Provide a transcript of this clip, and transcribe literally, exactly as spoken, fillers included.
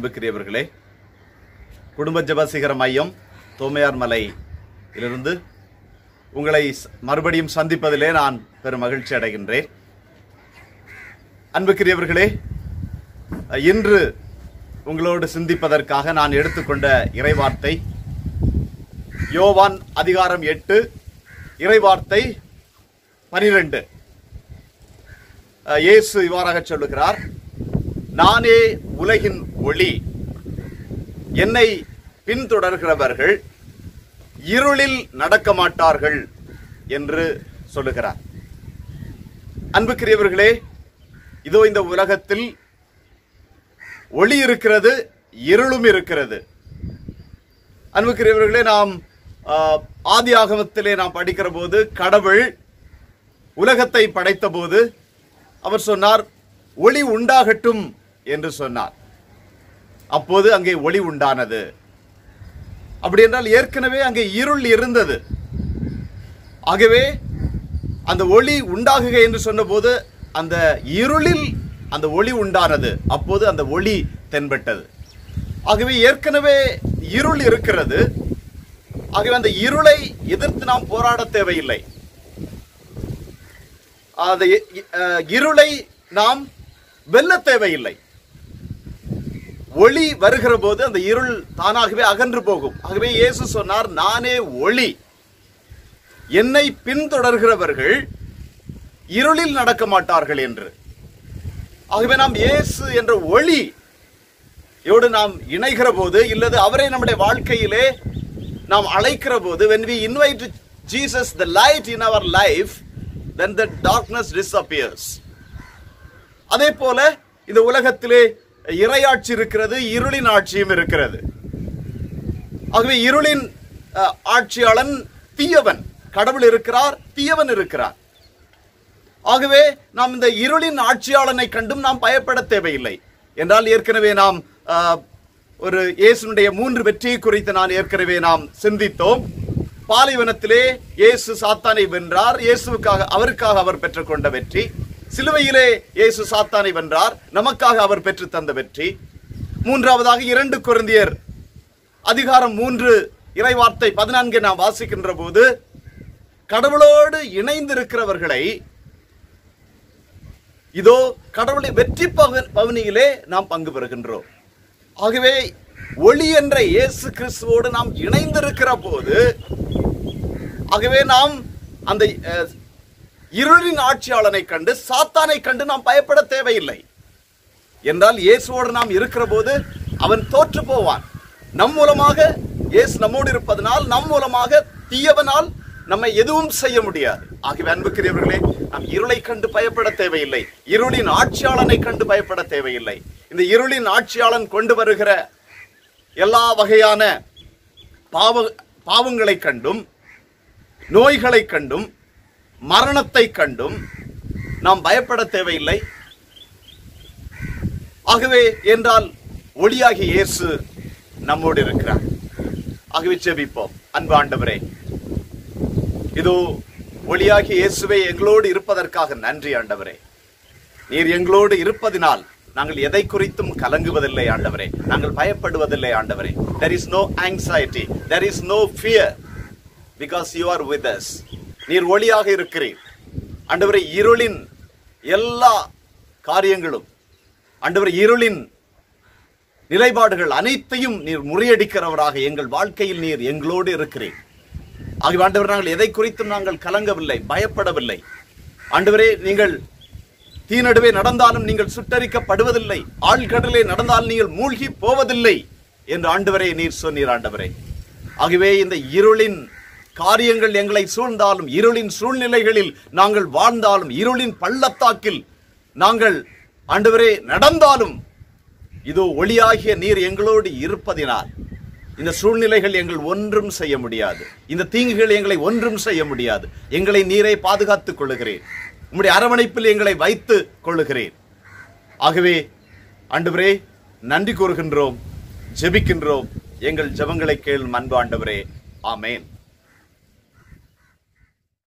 அன்புக்குரியவர்களே, குடும்ப ஜெபசிகர மையம் தோமையார் மலையிலிருந்து உங்களை மறுபடியும் சந்திப்பதிலே நான் பெரும் மகிழ்ச்சி அடைகின்றேன். அன்புக்குரியவர்களே, இன்று உங்களோடு சிந்திப்பதற்காக நான் எடுத்துக்கொண்ட இறைவார்த்தை யோவான் அதிகாரம் எட்டு இறைவார்த்தை பனிரெண்டு. இயேசு இவ்வாறாக சொல்லுகிறார், நானே உலகின் ஒளி, என்னை பின்தொடர்கிறவர்கள் இருளில் நடக்க மாட்டார்கள் என்று சொல்லுகிறார். அன்புக்குரியவர்களே, இதோ இந்த உலகத்தில் ஒளி இருக்கிறது, இருளும் இருக்கிறது. அன்புக்குரியவர்களே, நாம் ஆதி ஆகமத்திலே நாம் படிக்கிற போது கடவுள் உலகத்தை படைத்த போது அவர் சொன்னார், ஒளி உண்டாகட்டும் என்று சொன்னார். அப்போது அங்கே ஒளி உண்டானது. அப்படி என்றால் ஏற்கனவே அங்கே இருள் இருந்தது. ஆகவே அந்த ஒளி உண்டாகுக என்று சொன்னபோது அந்த இருளில் அந்த ஒளி உண்டானது. அப்போது அந்த ஒளி தென்பட்டது. ஆகவே ஏற்கனவே இருள் இருக்கிறது. ஆகவே அந்த இருளை எதிர்த்து நாம் போராட தேவையில்லை. அந்த இருளை நாம் வெல்ல தேவையில்லை. ஒளி வருகிற போது அந்த இருள் தானாகவே அகன்று போகும். ஆகவே இயேசு சொன்னார், நானே ஒளி, என்னை பின்தொடர்கிறவர்கள் இருளில் நடக்க மாட்டார்கள் என்று. ஆகவே நாம் இயேசு என்ற ஒளி யோடு நாம் இணைகிற போது, இல்லது அவரை நம்முடைய வாழ்க்கையிலே நாம் அழைக்கிற போது, when we invite Jesus the light in our life, then the darkness disappears. அதே போல இந்த உலகத்திலே இறையாட்சி இருக்கிறது, இருளின் ஆட்சியும் இருக்கிறது. ஆகவே இருளின் ஆட்சியாளன் தீயவன், கடவுள் இருக்கிறார், தீயவன் இருக்கிறார். ஆகவே நாம் இந்த இருளின் ஆட்சியாளனை கண்டும் நாம் பயப்பட தேவையில்லை. என்றால் ஏற்கனவே நாம் ஒரு இயேசுனுடைய மூன்று வெற்றியை குறித்து நான் ஏற்கனவே நாம் சிந்தித்தோம். பாலைவனத்திலே இயேசு சாத்தானை வென்றார். இயேசுவுக்காக அவருக்காக அவர் பெற்றுக்கொண்ட வெற்றி. சிலுவையிலே இயேசு சாத்தானை வென்றார், நமக்காக அவர் பெற்று தந்த வெற்றி. மூன்றாவதாக இரண்டு கொரிந்தியர் அதிகாரம் மூன்று இறைவார்த்தை பதினான்கை நாம் வாசிக்கின்ற போது, கடவுளோடு இணைந்திருக்கிறவர்களை இதோ கடவுளை வெற்றி பவனியிலே நாம் பங்கு பெறுகின்றோம். ஆகவே ஒளி என்ற இயேசு கிறிஸ்துவோடு நாம் இணைந்திருக்கிற போது, ஆகவே நாம் அந்த இருளின் ஆட்சியாளனை கண்டு சாத்தானை கண்டு நாம் பயப்பட தேவையில்லை. என்றால் இயேசுவோடு நாம் இருக்கிற போது அவன் தோற்று போவான். நம் மூலமாக இயேசு நம்மோடு இருப்பதனால், நம் மூலமாக தீயவனால் நம்மை எதுவும் செய்ய முடியாது. ஆகவே அன்புக்குரியவர்களே, நாம் இருளை கண்டு பயப்பட தேவையில்லை, இருளின் ஆட்சியாளனை கண்டு பயப்பட தேவையில்லை. இந்த இருளின் ஆட்சியாளன் கொண்டு வருகிற எல்லா வகையான பாவ பாவங்களை கண்டும், நோய்களை கண்டும், மரணத்தை கண்டும் நாம் பயப்பட தேவையில்லை. ஆகவே என்றால் ஒளியாகிய இயேசு நம்மோடு இருக்கிறார். ஆகவே ஜெபிப்போம். அன்பு ஆண்டவரே, இதோ ஒளியாகிய இயேசுவே எங்களோடு இருப்பதற்காக நன்றி ஆண்டவரே. நீர் எங்களோடு இருப்பதினால் நாங்கள் எதை குறித்தும் கலங்குவதில்லை ஆண்டவரே, நாங்கள் பயப்படுவதில்லை ஆண்டவரே. There is no anxiety, there is no fear, because you are with us. நீர் ஒளியாக இருக்கிறீர் ஆண்டவரே. இருளின் எல்லா காரியங்களும் ஆண்டவரே, இருளின் நிலைப்பாடுகள் அனைத்தையும் நீர் முறியடிக்கிறவராக எங்கள் வாழ்க்கையில் நீர் எங்களோடு இருக்கிறீர். ஆகிய ஆண்டவர், நாங்கள் எதை குறித்தும் நாங்கள் கலங்கவில்லை, பயப்படவில்லை ஆண்டவரே. நீங்கள் தீநடுவே நடந்தாலும் நீங்கள் சுட்டரிக்கப்படுவதில்லை, ஆழ்கடலே நடந்தாலும் நீங்கள் மூழ்கி போவதில்லை என்று ஆண்டவரே நீர் சொன்னீர் ஆண்டவரே. ஆகவே இந்த இருளின் காரியங்கள் எங்களை சூழ்ந்தாலும், இருளின் சூழ்நிலைகளில் நாங்கள் வாழ்ந்தாலும், இருளின் பள்ளத்தாக்கில் நாங்கள் ஆண்டவரே நடந்தாலும், இதோ ஒளியாகிய நீர் எங்களோடு இருப்பதினால் இந்த சூழ்நிலைகள் எங்கள் ஒன்றும் செய்ய முடியாது, இந்த தீங்குகள் எங்களை ஒன்றும் செய்ய முடியாது. எங்களை நீரை பாதுகாத்துக் கொள்ளுகிறேன், உம்முடைய அரவணைப்பில் எங்களை வைத்து கொள்ளுகிறேன். ஆகவே ஆண்டவரே நன்றி கூறுகின்றோம், ஜெபிக்கின்றோம். எங்கள் ஜெபங்களை கேளும் அன்பு ஆண்டவரே. ஆமேன்.